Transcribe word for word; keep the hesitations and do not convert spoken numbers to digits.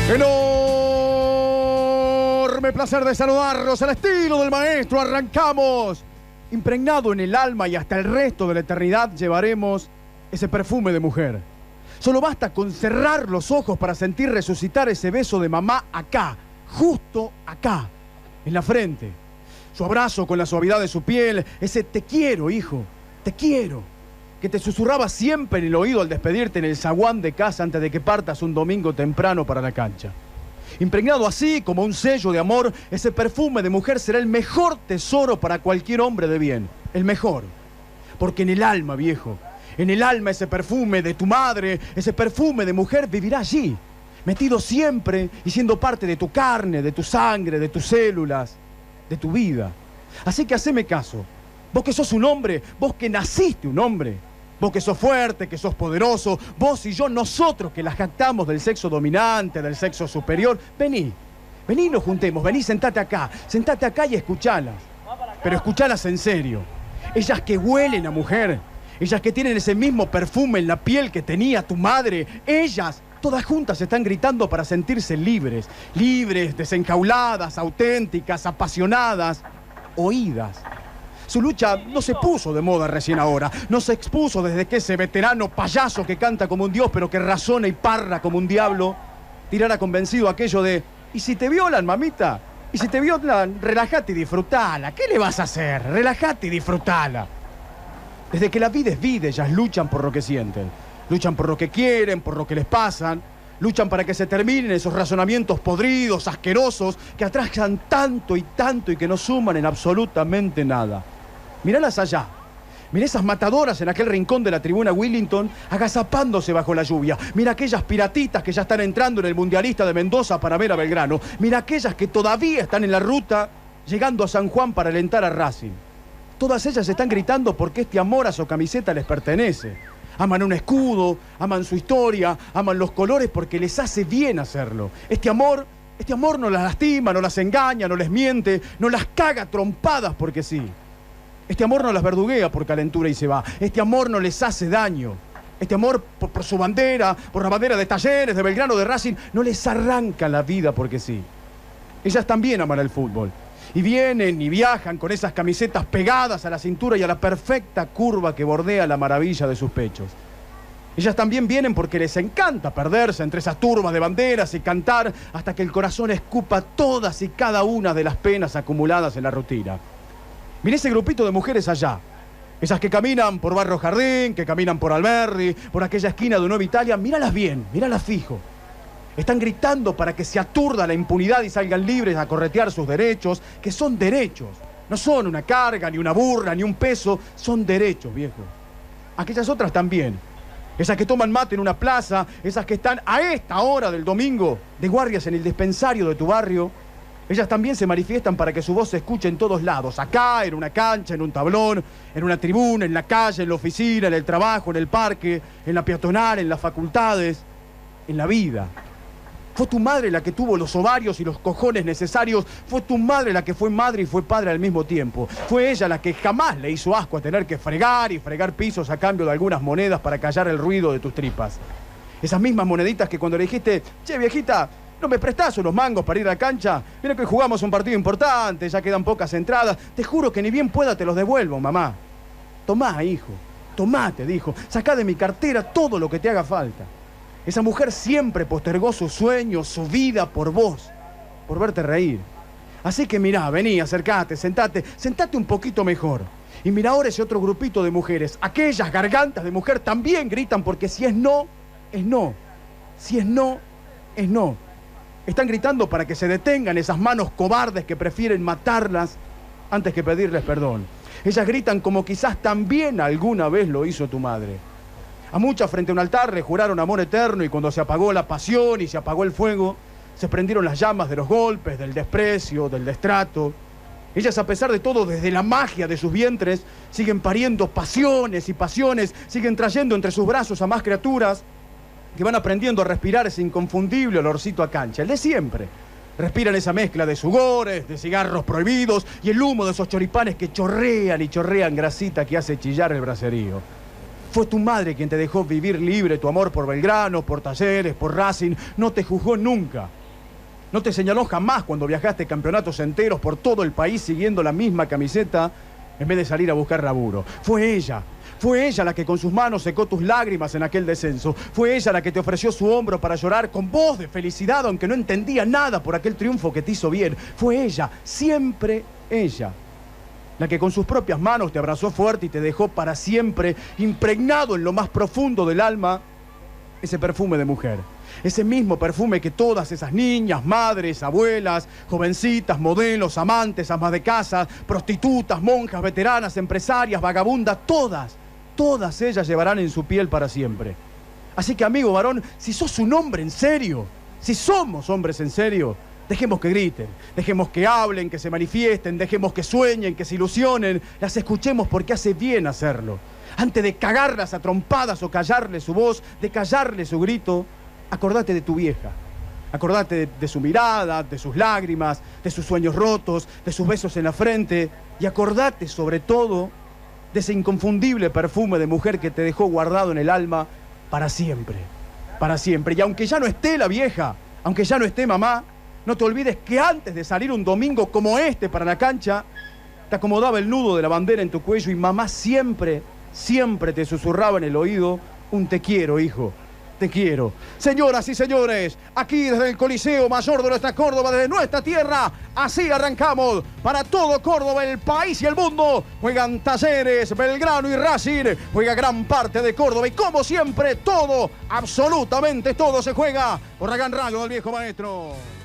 Enorme placer de saludarlos al estilo del maestro. Arrancamos. Impregnado en el alma y hasta el resto de la eternidad llevaremos ese perfume de mujer. Solo basta con cerrar los ojos para sentir resucitar ese beso de mamá acá, justo acá, en la frente. Su abrazo con la suavidad de su piel, ese te quiero, hijo, te quiero, que te susurraba siempre en el oído al despedirte en el zaguán de casa antes de que partas un domingo temprano para la cancha. Impregnado así, como un sello de amor, ese perfume de mujer será el mejor tesoro para cualquier hombre de bien. El mejor. Porque en el alma, viejo, en el alma ese perfume de tu madre, ese perfume de mujer vivirá allí, metido siempre y siendo parte de tu carne, de tu sangre, de tus células, de tu vida. Así que haceme caso. Vos que sos un hombre, vos que naciste un hombre, vos que sos fuerte, que sos poderoso, vos y yo, nosotros que las jactamos del sexo dominante, del sexo superior, vení, vení y nos juntemos, vení, sentate acá, sentate acá y escuchalas, pero escuchalas en serio. Ellas que huelen a mujer, ellas que tienen ese mismo perfume en la piel que tenía tu madre, ellas, todas juntas están gritando para sentirse libres, libres, desenjauladas, auténticas, apasionadas, oídas. Su lucha no se puso de moda recién ahora, no se expuso desde que ese veterano payaso que canta como un dios pero que razona y parra como un diablo, tirara convencido aquello de ¿y si te violan, mamita? ¿Y si te violan? Relájate y disfrutala. ¿Qué le vas a hacer? Relájate y disfrutala. Desde que la vida es vida, ellas luchan por lo que sienten, luchan por lo que quieren, por lo que les pasan, luchan para que se terminen esos razonamientos podridos, asquerosos, que atrasan tanto y tanto y que no suman en absolutamente nada. Míralas allá. Mira esas matadoras en aquel rincón de la tribuna Willington agazapándose bajo la lluvia. Mira aquellas piratitas que ya están entrando en el Mundialista de Mendoza para ver a Belgrano. Mira aquellas que todavía están en la ruta llegando a San Juan para alentar a Racing. Todas ellas están gritando porque este amor a su camiseta les pertenece. Aman un escudo, aman su historia, aman los colores porque les hace bien hacerlo. Este amor, este amor no las lastima, no las engaña, no les miente, no las caga trompadas porque sí. Este amor no las verduguea por calentura y se va. Este amor no les hace daño. Este amor por, por su bandera, por la bandera de Talleres, de Belgrano, de Racing, no les arranca la vida porque sí. Ellas también aman el fútbol. Y vienen y viajan con esas camisetas pegadas a la cintura y a la perfecta curva que bordea la maravilla de sus pechos. Ellas también vienen porque les encanta perderse entre esas turbas de banderas y cantar hasta que el corazón escupa todas y cada una de las penas acumuladas en la rutina. Mirá ese grupito de mujeres allá. Esas que caminan por Barrio Jardín, que caminan por Alberdi, por aquella esquina de Nueva Italia. Míralas bien, míralas fijo. Están gritando para que se aturda la impunidad y salgan libres a corretear sus derechos, que son derechos. No son una carga, ni una burla, ni un peso. Son derechos, viejo. Aquellas otras también. Esas que toman mate en una plaza, esas que están a esta hora del domingo de guardias en el dispensario de tu barrio. Ellas también se manifiestan para que su voz se escuche en todos lados. Acá, en una cancha, en un tablón, en una tribuna, en la calle, en la oficina, en el trabajo, en el parque, en la peatonal, en las facultades, en la vida. Fue tu madre la que tuvo los ovarios y los cojones necesarios. Fue tu madre la que fue madre y fue padre al mismo tiempo. Fue ella la que jamás le hizo asco a tener que fregar y fregar pisos a cambio de algunas monedas para callar el ruido de tus tripas. Esas mismas moneditas que cuando le dijiste, che, viejita, ¿no me prestás unos mangos para ir a la cancha? Mira que hoy jugamos un partido importante, ya quedan pocas entradas. Te juro que ni bien pueda te los devuelvo, mamá. Tomá, hijo, tomá, te dijo. Sacá de mi cartera todo lo que te haga falta. Esa mujer siempre postergó sus sueños, su vida por vos, por verte reír. Así que mirá, vení, acercate, sentate, sentate un poquito mejor. Y mira ahora ese otro grupito de mujeres. Aquellas gargantas de mujer también gritan porque si es no, es no. Si es no, es no. Están gritando para que se detengan esas manos cobardes que prefieren matarlas antes que pedirles perdón. Ellas gritan como quizás también alguna vez lo hizo tu madre. A muchas frente a un altar le juraron amor eterno y cuando se apagó la pasión y se apagó el fuego, se prendieron las llamas de los golpes, del desprecio, del destrato. Ellas, a pesar de todo, desde la magia de sus vientres, siguen pariendo pasiones y pasiones, siguen trayendo entre sus brazos a más criaturas que van aprendiendo a respirar ese inconfundible olorcito a cancha, el de siempre. Respiran esa mezcla de sugores, de cigarros prohibidos y el humo de esos choripanes que chorrean y chorrean grasita que hace chillar el braserío. Fue tu madre quien te dejó vivir libre tu amor por Belgrano, por Talleres, por Racing. No te juzgó nunca. No te señaló jamás cuando viajaste campeonatos enteros por todo el país siguiendo la misma camiseta en vez de salir a buscar laburo. Fue ella. Fue ella la que con sus manos secó tus lágrimas en aquel descenso. Fue ella la que te ofreció su hombro para llorar con voz de felicidad, aunque no entendía nada por aquel triunfo que te hizo bien. Fue ella, siempre ella, la que con sus propias manos te abrazó fuerte y te dejó para siempre impregnado en lo más profundo del alma ese perfume de mujer. Ese mismo perfume que todas esas niñas, madres, abuelas, jovencitas, modelos, amantes, amas de casa, prostitutas, monjas, veteranas, empresarias, vagabundas, todas, todas ellas llevarán en su piel para siempre. Así que, amigo varón, si sos un hombre en serio, si somos hombres en serio, dejemos que griten, dejemos que hablen, que se manifiesten, dejemos que sueñen, que se ilusionen, las escuchemos porque hace bien hacerlo. Antes de cagarlas a trompadas o callarle su voz, de callarle su grito, acordate de tu vieja. Acordate de, de su mirada, de sus lágrimas, de sus sueños rotos, de sus besos en la frente. Y acordate, sobre todo, de ese inconfundible perfume de mujer que te dejó guardado en el alma para siempre. Para siempre. Y aunque ya no esté la vieja, aunque ya no esté mamá, no te olvides que antes de salir un domingo como este para la cancha, te acomodaba el nudo de la bandera en tu cuello y mamá siempre, siempre te susurraba en el oído un te quiero, hijo. Te quiero. Señoras y señores, aquí desde el Coliseo Mayor de nuestra Córdoba, desde nuestra tierra, así arrancamos para todo Córdoba, el país y el mundo. Juegan Talleres, Belgrano y Racing, juega gran parte de Córdoba y como siempre todo, absolutamente todo se juega por la gran radio del viejo maestro.